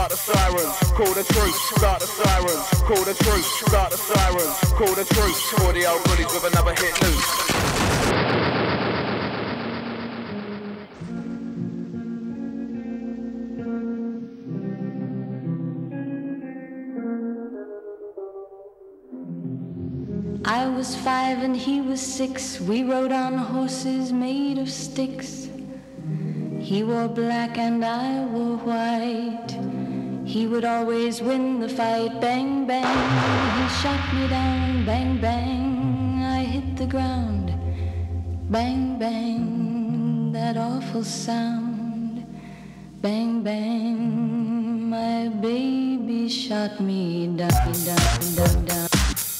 start the sirens, call the truth, start the sirens, call the truth, start the sirens, call the truth, for the old bullies with another hit loose. I was 5 and he was 6. We rode on horses made of sticks. He wore black and I wore white. He would always win the fight. Bang, bang, he shot me down. Bang, bang, I hit the ground. Bang, bang, that awful sound. Bang, bang, my baby shot me down, down, down, down.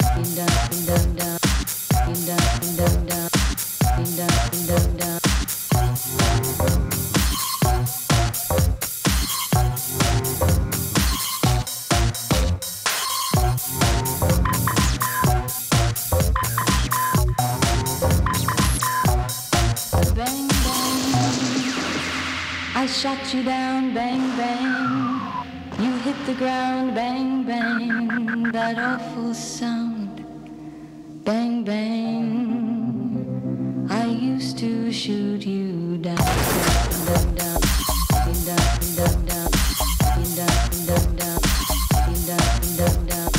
I shot you down, bang, bang. You hit the ground, bang, bang. That awful sound, bang, bang. I used to shoot you down, down, down, down, down, down, down, down, down, down, down, down.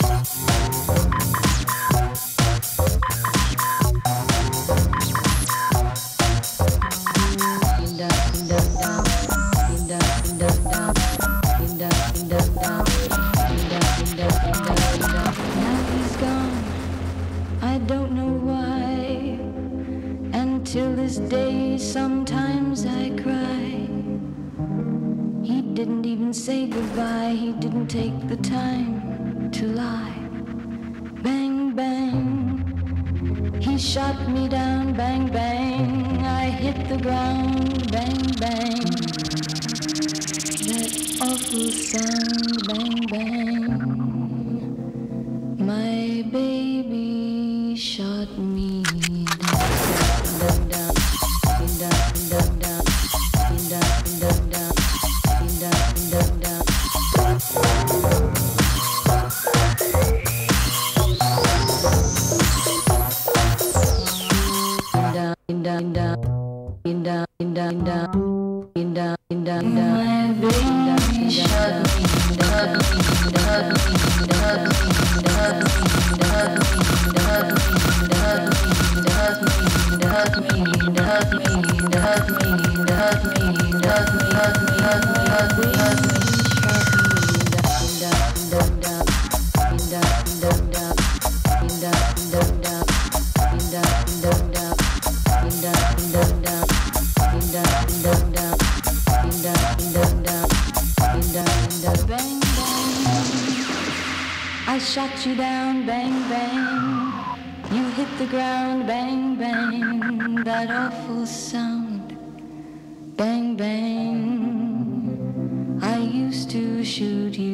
Till this day, sometimes I cry. He didn't even say goodbye. He didn't take the time to lie. Bang, bang, he shot me down. Bang, bang, I hit the ground. Bang, bang, that awful sound. Bang, bang, my baby shot me down. I shot you down, bang, bang. You hit the ground, bang, bang. That awful sound, bang, bang. I used to shoot you